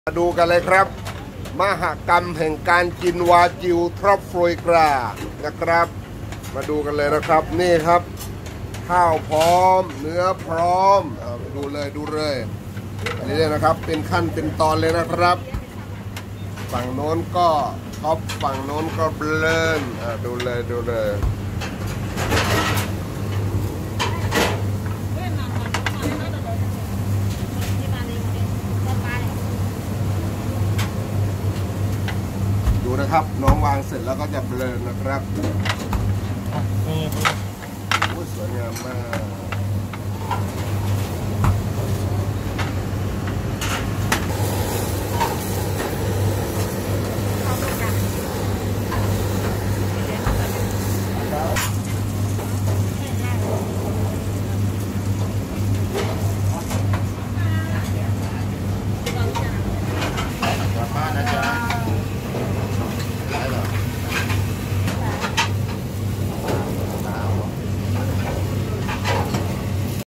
มาดูกันเลยครับมหกรรมแห่งการกินวากิวทรัฟฟอยกรานะครับมาดูกันเลยนะครับนี่ครับข้าวพร้อมเนื้อพร้อมดูเลยอันนี้เลยนะครับเป็นขั้นเป็นตอนเลยนะครับฝั่งโน้นก็ท็อปฝั่งโน้นก็เบลนดูเลยดูนะครับน้องวางเสร็จแล้วก็จะเบลนนะครับโอ้สวยงามมาก